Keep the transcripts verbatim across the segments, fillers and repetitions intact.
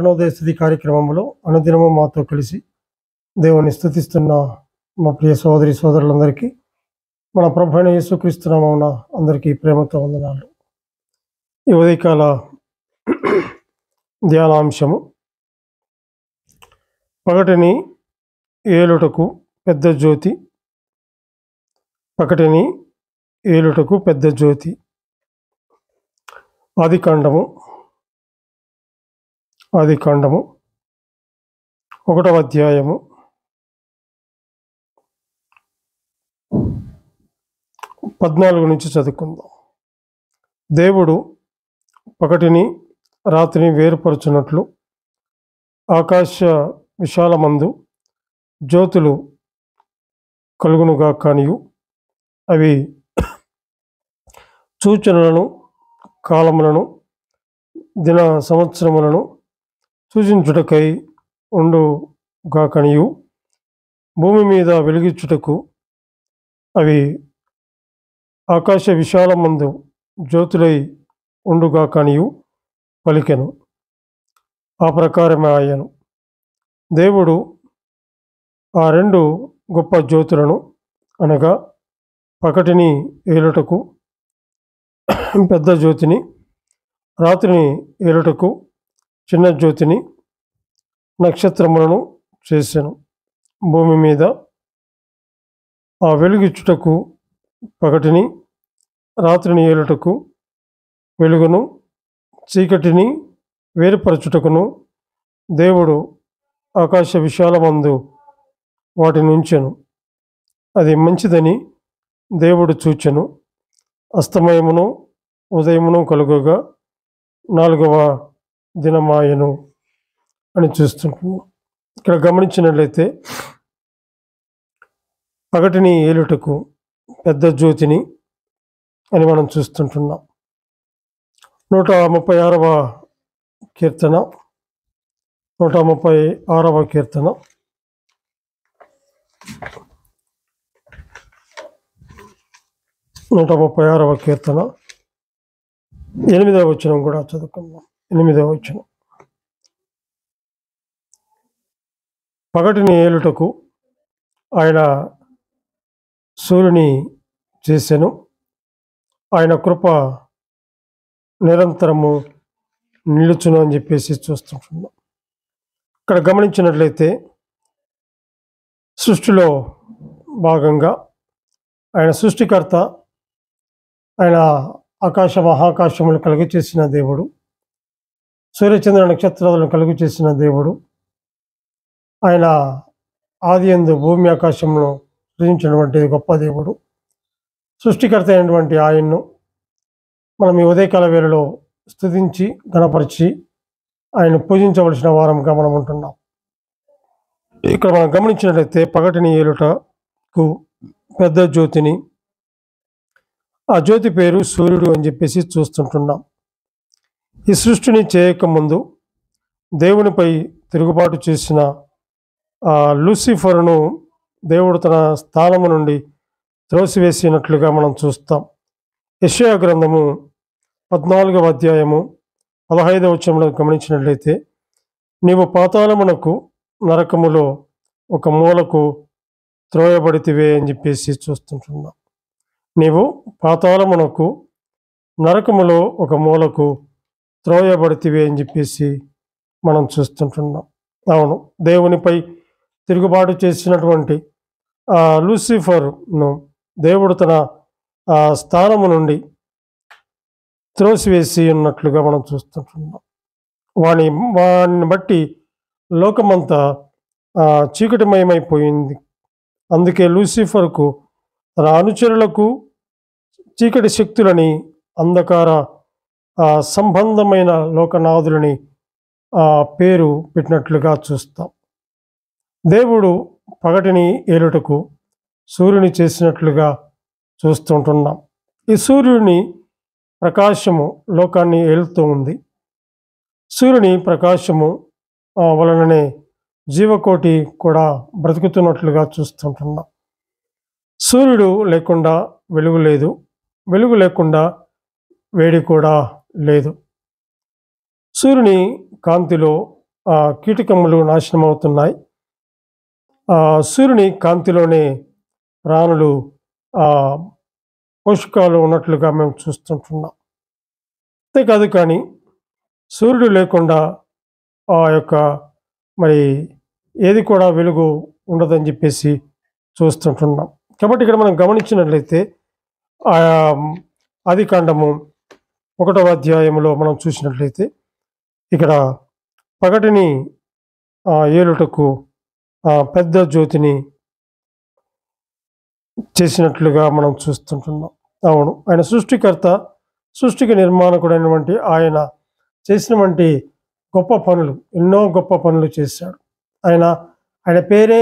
అరుణోదయ స్థితి కార్యక్రమంలో అనుదినము మాతో కలిసి దేవుని స్తుతిస్తున్న మా ప్రియ సోదరి సోదరులందరికీ మన ప్రభు అయిన యేసుక్రీస్తు నామమున అందరికీ ప్రేమతో వందనాలు. ఈ ఉదయకాల ధ్యానాంశము పగటిని ఏలుటకు పెద్ద జ్యోతి. పగటిని ఏలుటకు పెద్ద జ్యోతి. ఆదికాండము ఆదికాండము ఒకటవ అధ్యాయము పద్నాలుగు నుంచి చదువుకుందాం. దేవుడు పగటిని రాత్రిని వేరుపరచున్నట్లు ఆకాశ విశాలమందు జ్యోతులు కలుగునుగా కానియు అవి సూచనలను కాలములను దిన సంవత్సరములను సూచించుటకై ఉండుగాకనియు భూమి మీద వెలిగించుటకు అవి ఆకాశ విశాలమందు జ్యోతులై ఉండుగాకనియు పలికెను. ఆ ప్రకారమే ఆయను. దేవుడు ఆ రెండు గొప్ప జ్యోతులను అనగా పగటిని ఏలుటకు పెద్ద జ్యోతిని, రాత్రిని ఏలుటకు చిన్న జ్యోతిని, నక్షత్రములను చేసెను. భూమి మీద ఆ వెలుగిచ్చుటకు పగటిని, రాత్రిని ఏలుటకు వెలుగును, చీకటిని వేరుపరచుటకును దేవుడు ఆకాశ విశాలమందు వాటిని ఉంచెను. అది మంచిదని దేవుడు చూచెను. అస్తమయమును ఉదయమును కలుగగా నాలుగవ దినమాయను అని చూస్తుంటున్నాం. ఇక్కడ గమనించినట్లయితే పగటిని ఏలుటకు పెద్ద జ్యోతిని అని మనం చూస్తుంటున్నాం. నూట ముప్పై ఆరవ కీర్తన నూట ముప్పై ఆరవ కీర్తన నూట ముప్పై ఆరవ కీర్తన ఎనిమిదవ వచనం కూడా చదువుకుందాం. ఎనిమిదవ వచనం. పగటిని ఏలుటకు ఆయన సూర్యుని చేసెను. ఆయన కృప నిరంతరము నిలుచును అని చెప్పేసి చూస్తుంటున్నాం. ఇక్కడ గమనించినట్లయితే సృష్టిలో భాగంగా ఆయన సృష్టికర్త, ఆయన ఆకాశ మహాకాశములు కలుగు చేసిన దేవుడు, సూర్యచంద్ర నక్షత్రాలను కలుగు చేసిన దేవుడు, ఆయన ఆది యందు భూమి ఆకాశమును సృజించినటువంటి గొప్ప దేవుడు, సృష్టికర్త అయినటువంటి ఆయన్ను మనం ఈ ఉదయకాల వేళలో స్తుతించి గణపరిచి ఆయన పూజించవలసిన వారంగా మనం ఉంటున్నాం. ఇక్కడ మనం గమనించినట్లయితే పగటిని ఏలుటకు పెద్ద జ్యోతిని, ఆ జ్యోతి పేరు సూర్యుడు అని చెప్పేసి చూస్తుంటున్నాం. ఈ సృష్టిని చేయకముందు దేవునిపై తిరుగుబాటు చేసిన ఆ లూసిఫరును దేవుడు తన స్థానము నుండి త్రోసివేసినట్లుగా మనం చూస్తాం. యెషయా గ్రంథము పద్నాలుగవ అధ్యాయము పదహైదవ వచనంలో గమనించినట్లయితే, నీవు పాతాళమునకు నరకములో ఒక మూలకు త్రోయబడితివే అని చెప్పేసి చూస్తుంటున్నాం. నీవు పాతాళమునకు నరకములో ఒక మూలకు త్రోయబడితివే అని చెప్పేసి మనం చూస్తుంటున్నాం. అవును, దేవునిపై తిరుగుబాటు చేసినటువంటి ఆ లూసిఫర్ను దేవుడు తన ఆ స్థానము నుండి త్రోసివేసి ఉన్నట్లుగా మనం చూస్తుంటున్నాం. వాని వాడిని బట్టి లోకమంతా చీకటిమయమైపోయింది. అందుకే లూసిఫర్కు తన అనుచరులకు చీకటి శక్తులని, అంధకార సంబంధమైన లోకనాథులని ఆ పేరు పెట్టినట్లుగా చూస్తాం. దేవుడు పగటిని ఏలుటకు సూర్యుని చేసినట్లుగా చూస్తుంటున్నాం. ఈ సూర్యుని ప్రకాశము లోకాన్ని ఏలుతూ ఉంది. సూర్యుని ప్రకాశము వలననే జీవకోటి కూడా బ్రతుకుతున్నట్లుగా చూస్తుంటున్నాం. సూర్యుడు లేకుండా వెలుగు లేదు, వెలుగు లేకుండా వేడి కూడా లేదు. సూర్యుని కాంతిలో ఆ కీటకములు నాశనం అవుతున్నాయి. ఆ సూర్యుని కాంతిలోనే ప్రాణులు ఆ పోషకాలు ఉన్నట్లుగా మేము చూస్తుంటున్నాం. అంతేకాదు కానీ సూర్యుడు లేకుండా ఆ యొక్క మరి ఏది కూడా వెలుగు ఉండదని చెప్పేసి చూస్తుంటున్నాం. కాబట్టి ఇక్కడ మనం గమనించినట్లయితే ఆ ఆది కాండము ఒకటవ అధ్యాయంలో మనం చూసినట్లయితే ఇక్కడ పగటిని ఆ ఏలుటకు ఆ పెద్ద జ్యోతిని చేసినట్లుగా మనం చూస్తుంటున్నాం. అవును, ఆయన సృష్టికర్త, సృష్టికి నిర్మాణకుడైనటువంటి ఆయన చేసినటువంటి గొప్ప పనులు, ఎన్నో గొప్ప పనులు చేశాడు. ఆయన ఆయన పేరే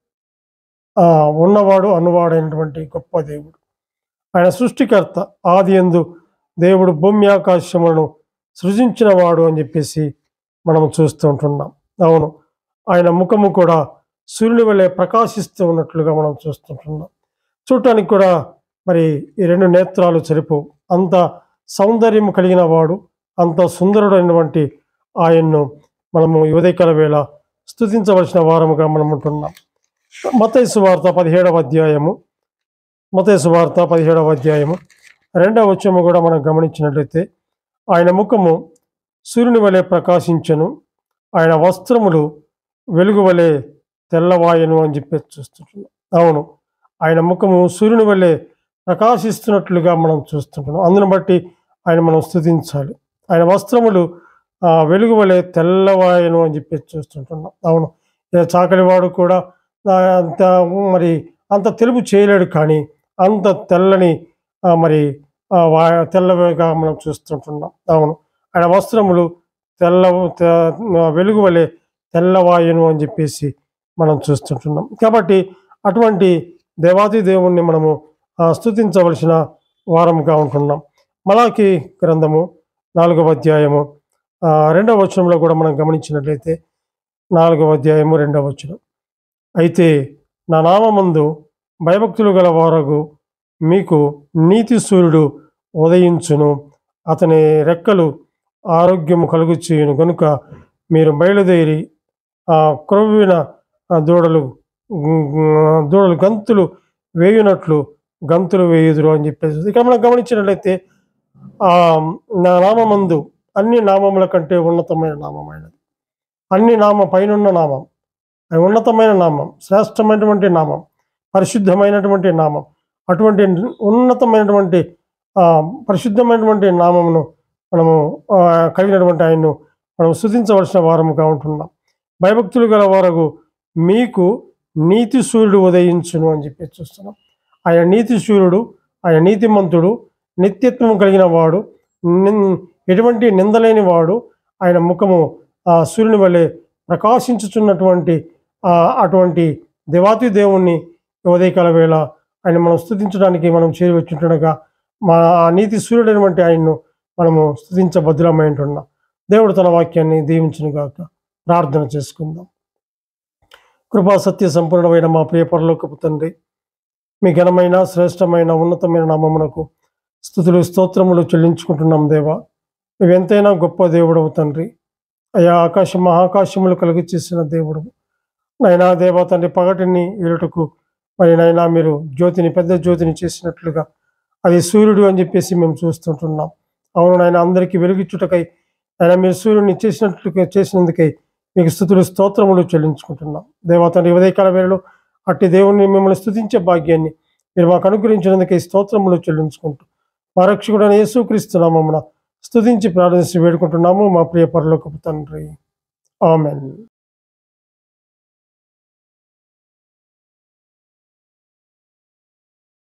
ఆ ఉన్నవాడు అన్నవాడైనటువంటి గొప్ప దేవుడు. ఆయన సృష్టికర్త, ఆది యందు దేవుడు భూమి ఆకాశములను సృజించిన వాడు అని చెప్పేసి మనం చూస్తూ ఉంటున్నాం. అవును, ఆయన ముఖము కూడా సూర్యుని వలె ప్రకాశిస్తూ ఉన్నట్లుగా మనం చూస్తుంటున్నాం. చూడటానికి కూడా మరి ఈ రెండు నేత్రాలు సరిపోవు, అంత సౌందర్యం కలిగిన వాడు, అంత సుందరుడైనటువంటి ఆయన్ను మనము ఉదయకాల వేళ స్తుతించవలసిన వారముగా మనం ఉంటున్నాం. మత్తయి సువార్త పదిహేడవ అధ్యాయము మత్తయి సువార్త పదిహేడవ అధ్యాయము రెండవ వచనము కూడా మనం గమనించినట్లయితే ఆయన ముఖము సూర్యుని వలె ప్రకాశించెను, ఆయన వస్త్రములు వెలుగు వలె తెల్లవాయను అని చెప్పి చూస్తుంటున్నాం. అవును, ఆయన ముఖము సూర్యుని వలె ప్రకాశిస్తున్నట్లుగా మనం చూస్తుంటున్నాం. అందును బట్టి ఆయన మనం స్తుతించాలి. ఆయన వస్త్రములు ఆ వెలుగు వలె తెల్లవాయను అని చెప్పి చూస్తుంటున్నాం. అవును, చాకలివాడు కూడా అంత మరి అంత తెలుపు చేయలేడు, కానీ అంత తెల్లని మరి తెల్లగా మనం చూస్తుంటున్నాం. అవును, ఆయన వస్త్రములు తెల్ల వెలుగు వలె తెల్లవాయను అని చెప్పేసి మనం చూస్తుంటున్నాం. కాబట్టి అటువంటి దేవాది దేవుణ్ణి మనము స్తుతించవలసిన వారంగా ఉంటున్నాం. మలాకి గ్రంథము నాలుగవ అధ్యాయము రెండవ వచనంలో కూడా మనం గమనించినట్లయితే నాలుగవ అధ్యాయము రెండవ వచనం, అయితే నా నామమందు భయభక్తులు గల వారగు మీకు నీతి సూర్యుడు ఉదయించును, అతని రెక్కలు ఆరోగ్యము కలుగు చేయును కనుక మీరు బయలుదేరి ఆ క్రొవ్విన దూడలు దూడలు గంతులు వేయునట్లు గంతులు వేయుదురు అని చెప్పేసి ఇక్కడ మనం గమనించినట్లయితే ఆ నా నామందు అన్ని నామముల కంటే ఉన్నతమైన నామమైనది, అన్ని నామ పైనున్న నామం, ఉన్నతమైన నామం, శ్రేష్టమైనటువంటి నామం, పరిశుద్ధమైనటువంటి నామం, అటువంటి ఉన్నతమైనటువంటి పరిశుద్ధమైనటువంటి నామమును మనము కలిగినటువంటి ఆయన్ను మనం స్తుతించవలసిన వారముగా ఉంటున్నాం. భయభక్తులు గల వారగు మీకు నీతి సూర్యుడు ఉదయించును అని చెప్పి చూస్తున్నాం. ఆయన నీతి సూర్యుడు, ఆయన నీతిమంతుడు, నిత్యత్వం కలిగిన వాడు, ఎటువంటి నిందలేని వాడు, ఆయన ముఖము ఆ సూర్యుని వలె ప్రకాశించుచున్నటువంటి అటువంటి దేవాతి దేవుణ్ణి ఉదయకాల వేళ ఆయన మనం స్తుతించడానికి మనం చేరి వచ్చింటుండగా మా నీతి సూర్యుడైనటువంటి ఆయన్ను మనము స్తుతించబద్దులమై ఉంటున్నాం. దేవుడు తన వాక్యాన్ని దీవించును గాక. ప్రార్థన చేసుకుందాం. కృపా సత్య సంపూర్ణమైన మా ప్రియ పరలోకపు తండ్రి, మీ ఘనమైన శ్రేష్టమైన ఉన్నతమైన నామమునకు స్తుతులు స్తోత్రములు చెల్లించుకుంటున్నాం. దేవా, నువ్వెంతైనా గొప్ప దేవుడవు తండ్రి. అయా ఆకాశం మహాకాశములు కలుగు చేసిన దేవుడు నైనా దేవా తండ్రి, పగటిని ఏలుటకు మరి నైనా మీరు జ్యోతిని పెద్ద జ్యోతిని చేసినట్లుగా అది సూర్యుడు అని చెప్పేసి మేము చూస్తుంటున్నాం. అవును నాయన, అందరికీ వెలుగిచ్చుటకై ఆయన మీరు సూర్యుడిని చేసినట్లుగా చేసినందుకై మీకు స్తుతులు స్తోత్రములు చెల్లించుకుంటున్నాం. దేవా తండ్రి, ఉదయకాల వేళలో అట్టి దేవుణ్ణి మిమ్మల్ని స్తుతించే భాగ్యాన్ని మీరు మాకు అనుగ్రహించినందుకై స్తోత్రములు చెల్లించుకుంటూ మా రక్షకుడైన యేసుక్రీస్తు నామమున స్తుతించి ప్రార్థించి వేడుకుంటున్నాము మా ప్రియ పరలోకపు తండ్రి. ఆమేన్.